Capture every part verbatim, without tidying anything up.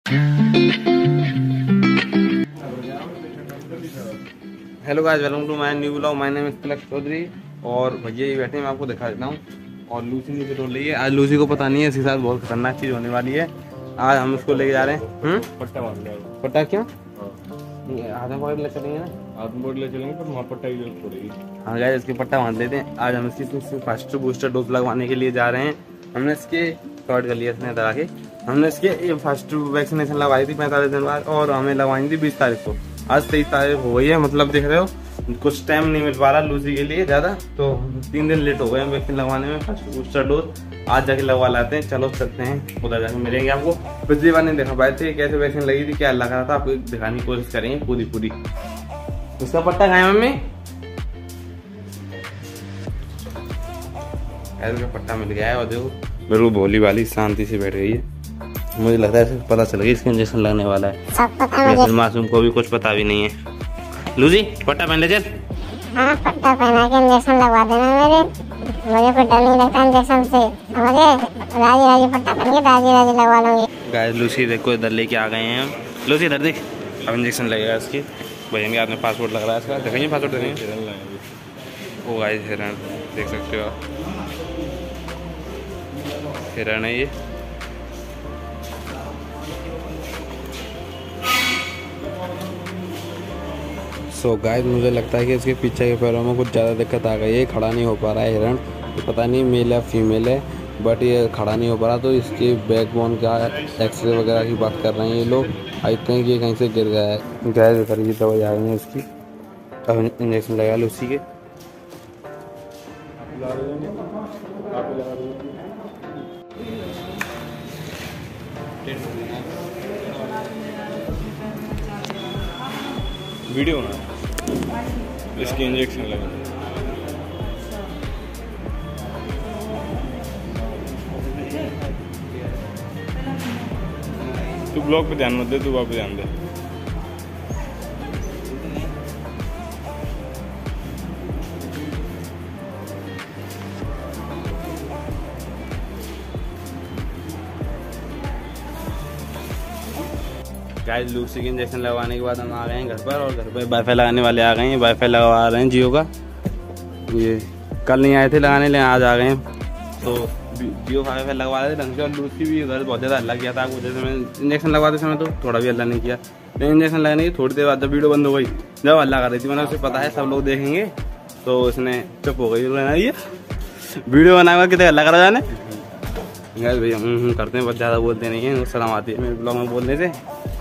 Hello guys, welcome to my new blog. My name is Tilak Chaudhary और भैया ये बैठे, मैं आपको दिखा देता हूँ। और लूसी नीचे तोड़ रही है। आज लूसी को पता नहीं है, इसके साथ बहुत खतरनाक चीज़ होने वाली है। आज हम उसको लेके जा रहे हैं। हम्म पट्टा बांध लिया। पट्टा क्यों? हाथ में पकड़ ले चलेंगे ना, हाथ में पकड़ ले चलेंगे पर वहाँ पट्टा की जरूरत पड़ेगी। हाँ गाइस, इसके पट्टा बांध लेते हैं। आज हम इसकी फर्स्ट बूस्टर डोज लगवाने के लिए जा रहे हैं। हमने इसके शॉर्ट कर लिया इसने दरा के। हमने इसके ये फर्स्ट वैक्सीनेशन लगवाई थी पैंतालीस दिन बाद, और हमें लगवाई थी बीस तारीख को। आज तेईस तारीख हो गई है, मतलब देख रहे हो कुछ टाइम नहीं मिल पा रहा लूसी के लिए ज़्यादा, तो तीन दिन लेट हो गए वैक्सीन लगवाने में। फर्स्ट बूस्टर डोज आज जाके लगवा लाते हैं। चलो चलते हैं, उधर जाके मिलेंगे आपको। पिछली बार नहीं देखा पाए थे कैसे वैक्सीन लगी थी, क्या लग रहा था, आपको दिखाने की कोशिश करेंगे पूरी पूरी। उसका पट्टा खाए मम्मी, ऐसे का पट्टा मिल गया है। और देखो बिल्कुल भोली वाली शांति से बैठ गई है। मुझे लगता है पता चल गया इसका इंजेक्शन लगने वाला है। सब पता, मासूम को भी कुछ पता भी नहीं है। लूसी पट्टा पहन ले चल। हाँ, पट्टा पहना के इंजेक्शन लगवा देना मेरे। मुझे कोई डर नहीं लगता इंजेक्शन से, समझे? राजी राजी पट्टा पहन के राजी राजी लगवा लूंगी। गाइस लूसी देखो इधर लेके आ गए हैं हम। lúसी इधर देख, अब इंजेक्शन लगेगा इसकी। भैया के हाथ में पासपोर्ट लग रहा है इसका, देखेंगे पासपोर्ट देखेंगे। वो गाइस हिरण देख सकते हो आप, हिरण है ये। सो so गाइस मुझे लगता है कि इसके पीछे के पैरों में कुछ ज़्यादा दिक्कत आ गई है, खड़ा नहीं हो पा रहा है हिरण। पता नहीं मेल या फीमेल है, बट ये खड़ा नहीं हो पा रहा। तो इसके बैकबोन का एक्सरे वगैरह की बात कर रहे हैं ये लोग। आई थिंक ये कहीं से गिर गया है। गैस करिए दवाई आ गई है इसकी। अब इंजेक्शन लगा लूसी के। वीडियो ना इसकी इंजेक्शन लगा। तू ब्लॉग पे ध्यान मत दे, तू वहाँ पे ध्यान दे। गाइस लूसी के इंजेक्शन लगवाने के बाद हम आ गए हैं घर पर, और घर पर वाईफाई लगाने वाले आ गए हैं। वाईफाई लगवा रहे हैं जियो का। ये कल नहीं आए थे लगाने, लेकिन आज आ गए हैं। तो जियो वाईफाई लगवा रहे थे ढंग से। और लूसी भी घर बहुत ज़्यादा हल्ला किया था आपको, जैसे मैं इंजेक्शन लगवाते समय तो थोड़ा भी हल्ला नहीं किया, लेकिन इंजेक्शन लगने की थोड़ी देर बाद जब वीडियो बंद हो गई, जब हल्ला कर रही थी, मतलब उसे पता है सब लोग देखेंगे, तो उसने चुप हो गई। ये वीडियो बनाएगा कितने हल्ला करा जाने। गाइस भैया हम करते हैं, बहुत ज़्यादा बोलते नहीं हैं, शर्म आती है मेरे ब्लॉग में बोलने से।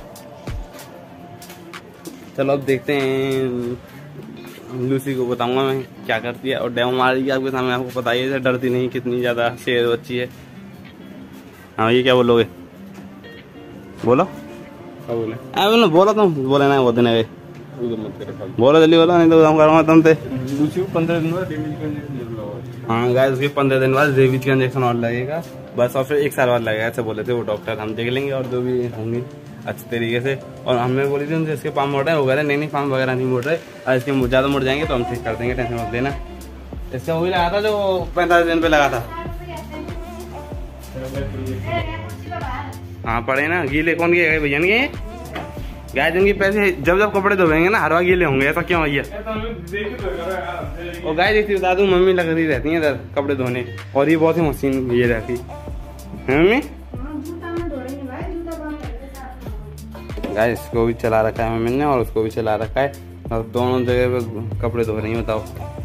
चलो अब देखते हैं, लूसी को बताऊंगा मैं क्या करती है। और डेमो मारेगी आपके सामने, आपको पता ही है डरती नहीं, कितनी ज़्यादा शेर बच्ची है। हाँ ये क्या बोलोगे, बोलो। क्या बोले? आ बोलो बोलो तुम, बोले ना बोलते नहीं, बोलो जल्दी बोलो, नहीं तो हम करूँगा तुम से। लूसी को पंद्रह दिन बाद रेबीज का इंजेक्शन लगवाओ। हाँ गाइस उसके पंद्रह दिन बाद रेबीज का इंजेक्शन और लगेगा बस, और फिर एक साल बाद लगेगा, ऐसे बोले थे वो डॉक्टर। हम देख लेंगे और जो भी होंगी अच्छे तरीके से। और हमने बोली थी उनसे इसके पाम मोड़ रहे हैं, वो कह रहे नहीं नहीं पाम वगैरह नहीं मोड़ रहे, और इसके ज़्यादा मुड़ जाएंगे तो हम ठीक कर देंगे, टेंशन मत लेना। इसका वही लगा था जो पैंतालीस दिन पे लगा था। हाँ पड़े ना, गीले कौन गए भैया ने गाय जिनके पैसे जब जब कपड़े धोएंगे ना हर बार गीले होंगे, ऐसा क्यों भैया? और गाय देखती बता दूँ, मम्मी लग रही रहती है इधर कपड़े धोने, और ये बहुत ही मशीन ये रहती है मम्मी। गाय इसको भी चला रखा है मम्मी ने, और उसको भी चला रखा है, और दोनों जगह पे कपड़े धो रही हैं। बताओ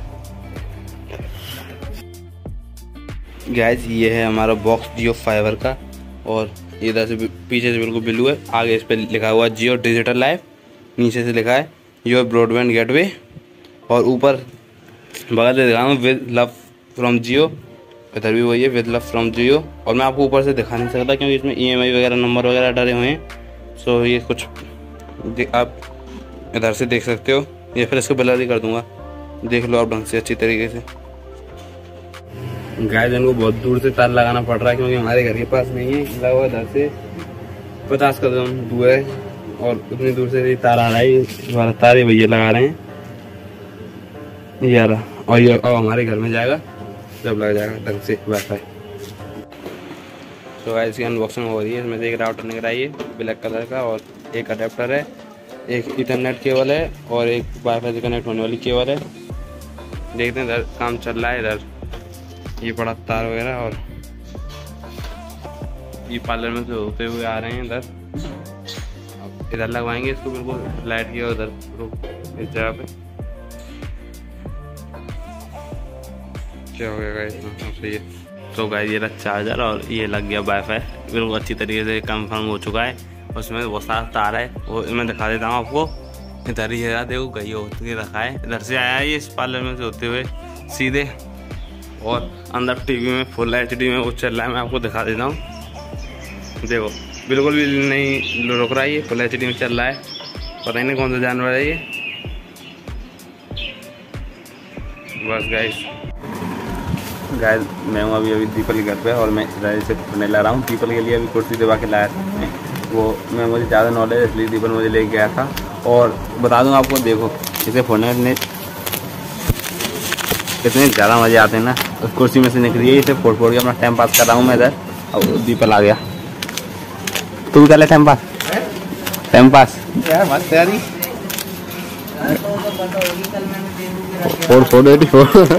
गाइस ये है हमारा बॉक्स जियो फाइबर का, और इधर से पीछे से बिल्कुल ब्लू है, आगे इस पर लिखा हुआ है जियो डिजिटल लाइफ, नीचे से लिखा है योर ब्रॉडबैंड गेटवे, और ऊपर बगल से दिखा हूँ विद लव फ्रॉम जियो, इधर भी वही है विद लव फ्रॉम जियो। और मैं आपको ऊपर से दिखा नहीं सकता क्योंकि इसमें ई एम आई वगैरह नंबर वगैरह डरे हुए हैं। सो ये कुछ आप इधर से देख सकते हो, या फिर इसको ब्लर ही कर दूंगा, देख लो आप ढंग से अच्छी तरीके से। गाइस इनको बहुत दूर से तार लगाना पड़ रहा है क्योंकि हमारे घर के पास नहीं है, लगा हुआ इधर से पचास कदम दूर है, और उतनी दूर से तार आ रहा है। हमारा तार ही भैया लगा रहे हैं यार, और ये अब हमारे घर में जाएगा जब लग जाएगा ढंग से वाईफाई। तो गाइस इसकी अनबॉक्सिंग हो रही है। इसमें से एक राउटर निकल रहा है ब्लैक कलर का, और एक अडेप्टर है, एक इथरनेट केबल है, और एक वाईफाई से कनेक्ट होने वाली केबल है। देखते हैं इधर काम चल रहा है। इधर ये पड़ा तार वगैरह, और ये पार्लर में से होते हुए आ रहे हैं। इधर इधर लगवाएंगे इसको बिल्कुल लाइट की, और इधर इस जगह पे क्या हो गया इसमें सही है। तो गाइस ये रहा चार्जर, और ये लग गया वाईफाई, बिल्कुल अच्छी तरीके से कंफर्म हो चुका है। उसमें बहुत सारा तार है, वो मैं दिखा देता हूँ आपको। इधर ही है, देखो गई होती रखा है, इधर से आया है ये इस पार्लर में से होते हुए सीधे, और अंदर टीवी में फुल एच डी में वो चल रहा है। मैं आपको दिखा देता हूँ, देखो बिल्कुल भी नहीं रुक रहा है, ये फुल एच डी में चल रहा है। पता नहीं कौन सा जानवर है ये। बस गाइस गाइस मैं हूँ अभी अभी दीपल के घर पे, और मैं इधर से पढ़ने ला रहा हूँ। दीपल के लिए अभी कुर्सी दबा के लाया था, वो मैं मुझे ज़्यादा नॉलेज इसलिए दीपल मुझे लेके गया था। और बता दूँ आपको, देखो इसे फोड़ने में कितने ज़्यादा मज़े आते हैं ना। उस कुर्सी में से निकली है, इसे फोड़ फोड़ के अपना टाइम पास कर रहा हूँ मैं इधर। और दीपल आ गया, तू भी कर ले टाइम पास। टाइम पास यार मस्त तैयारी फोड़ फोड़ बेटी फोड़।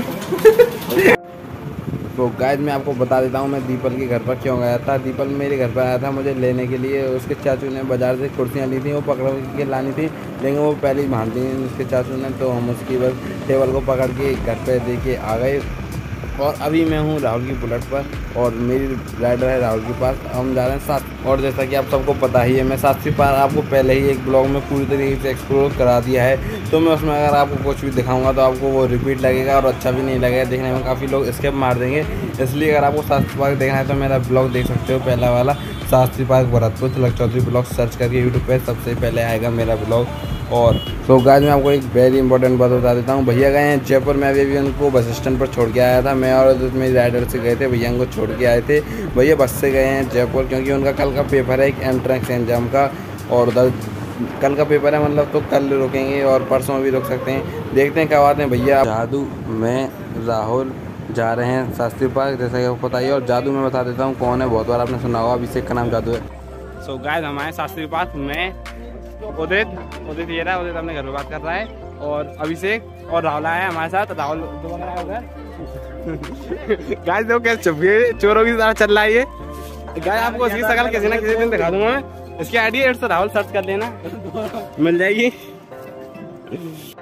तो गाइस मैं आपको बता देता हूँ, मैं दीपल के घर पर क्यों गया था। दीपल मेरे घर पर आया था मुझे लेने के लिए। उसके चाचू ने बाज़ार से कुर्सियाँ ली थी, वो पकड़ के लानी थी, लेकिन वो पहले ही भान दी उसके चाचू ने। तो हम उसकी बस टेबल को पकड़ के घर पे दे के आ गए। और अभी मैं हूँ राहुल की बुलेट पर, और मेरी राइडर है राहुल के पास। हम जा रहे हैं साथ। और जैसा कि आप सबको पता ही है, मैं सात पार आपको पहले ही एक ब्लॉग में पूरी तरीके से एक्सप्लोर करा दिया है। तो मैं उसमें अगर आपको कुछ भी दिखाऊंगा तो आपको वो रिपीट लगेगा, और अच्छा भी नहीं लगेगा देखने में। काफ़ी लोग स्किप मार देंगे, इसलिए अगर आपको शास्त्री पार्क देखना है तो मेरा ब्लॉग देख सकते हो, पहला वाला Shastri park Bharatpur Tilak Chaudhary blog search करके यूट्यूब पे सबसे पहले आएगा मेरा ब्लॉग। और तो गाइस मैं आपको एक वेरी इंपॉर्टेंट बात बता देता हूँ। भैया गए हैं जयपुर में, अभी भी उनको बस स्टैंड पर छोड़ के आया था। मैं और मेरी राइडर से गए थे, भैया उनको छोड़ के आए थे। भैया बस से गए हैं जयपुर, क्योंकि उनका कल का पेपर है एक एंट्रेंस एग्जाम का, और उधर कल का पेपर है मतलब, तो कल रुकेंगे और परसों भी रुक सकते हैं। देखते हैं क्या बात है। भैया जादू मैं राहुल जा रहे हैं शास्त्री पार्क, जैसा कि आपको पता ही है। और जादू मैं बता देता हूँ कौन है, बहुत बार आपने सुना होगा, अभिषेक का नाम जादू है। सो गाइस हम आए शास्त्री पार्क में, उदित उदित ये रहा, उदित अपने घर में बात कर रहा है, और अभिषेक और राहुल आया है हमारे साथ। राहुल गाइस देखो कैसे छुप गए, चोरों की तरह चल रहा है ये। गाइस आपको इसकी शक्ल किसी ना किसी दिन दिखा दूंगा मैं। इसकी आईडी है राहुल, सर्च कर लेना मिल जाएगी।